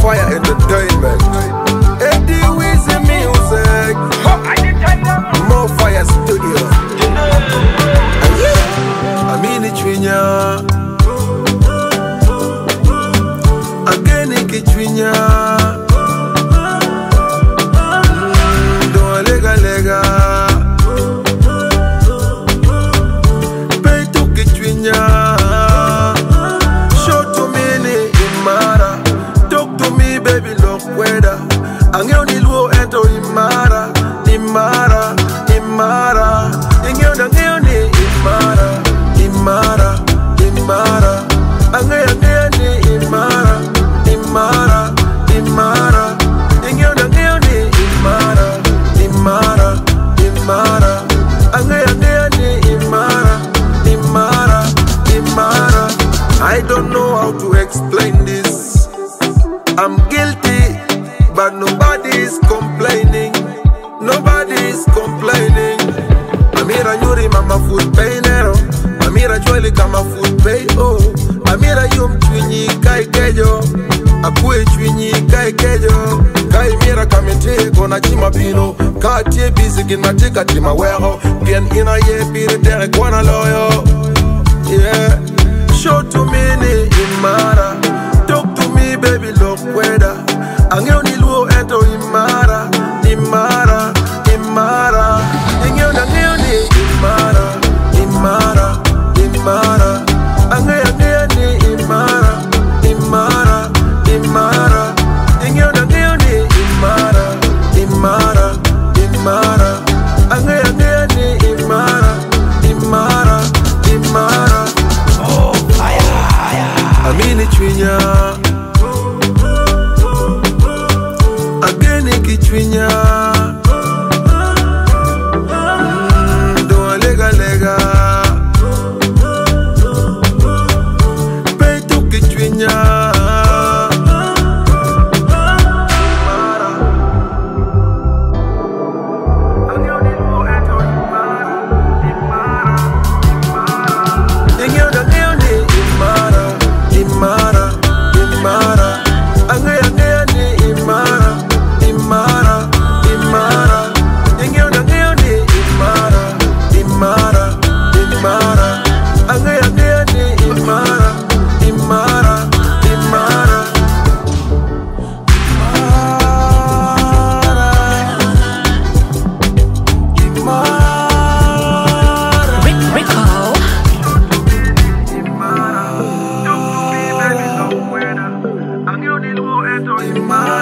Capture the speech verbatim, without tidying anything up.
Morefire Entertainment. Eddy, Wizzy music. Morefire Studio. Amini Twinya. Ageni Kitwinya. Doa lega lega. Pay to Kitwinya. Show to me ni Imara. Talk to me baby look weather. Angeo ni luo ento Imara. Imara, Imara. Ingeo na ngeo ni Imara. Imara, Imara. Angeo ngeo ni Imara. Imara, Imara. Ingeo na ngeo ni Imara. Imara, Imara. Angeo ngeo ni Imara. Imara, Imara. I don't know how to explain this. I'm guilty, but nobody's complaining. Nobody's complaining. Amira yuri mama food pay nero. Amira jweli kama food pay oh. Amira yum chwinyi kai kejo. Akue chwinyi kai kejo. Kai mira kamete kona chima pino. Katie busy gina tika chima wero. Bien ina ye pire tere kwana loyo. Yeah. Show to me ni Imara. Talk to me baby look weather. Angeo ni luo ento Imara. Imara, Imara. Ingeo na ngeo ni Imara. Imara, Imara. Angeo ngeo ni Imara. Imara, Imara. Ingeo na ngeo ni Imara. Imara, Imara. Angeo ngeo ni Imara. Imara, Imara. Oh, fire, fire. Amini Twinya. Ageni Kitwinya. Mm, doa lega lega. Pay to Kitwinya. Ingeo na ngeo ni Imara. Imara, Imara. Angeo ngeo ni Imara. Imara, Imara. Ingeo na ngeo ni Imara. Imara, Imara. Angeo ngeo ni Imara. Imara, Imara. Imara, Rico. Imara. Don't be baby, no weather. Angeo ni luo ento Imara.